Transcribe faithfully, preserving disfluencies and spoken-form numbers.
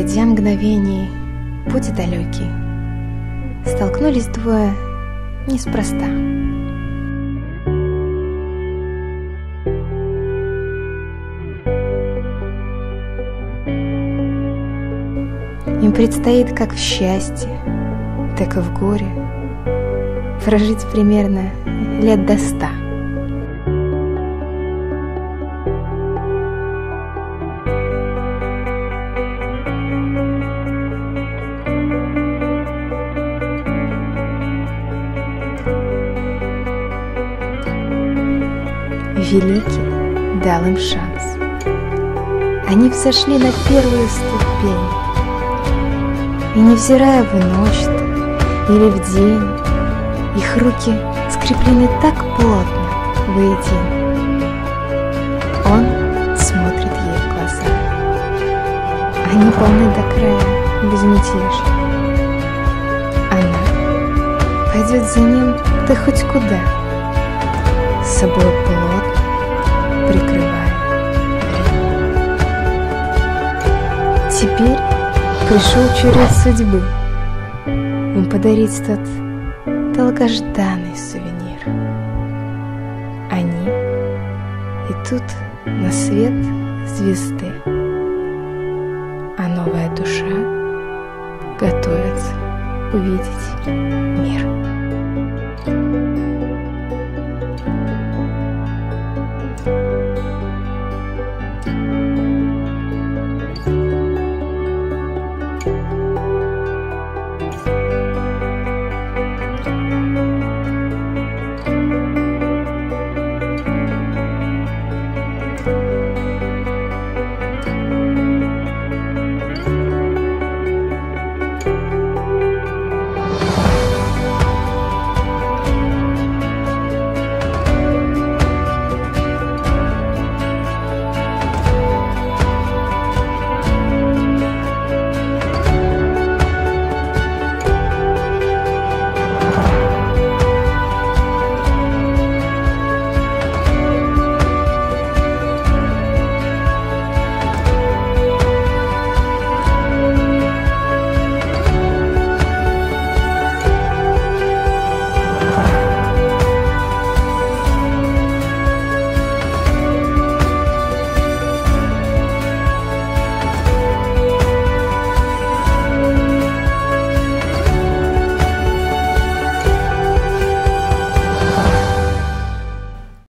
пройдя мгновений, путь далекий, столкнулись двое неспроста. Им предстоит как в счастье, так и в горе прожить примерно лет до ста. Великий дал им шанс. Они взошли на первую ступень, и невзирая в ночь-то или в день, их руки скреплены так плотно воедино. Он смотрит ей в глаза. Они полны до края безмятежья. Она пойдет за ним да хоть куда, с собой плотно прикрывая время. Теперь пришел черед судьбы им подарить тот долгожданный сувенир. Они идут на свет звезды, а новая душа готовится увидеть мир.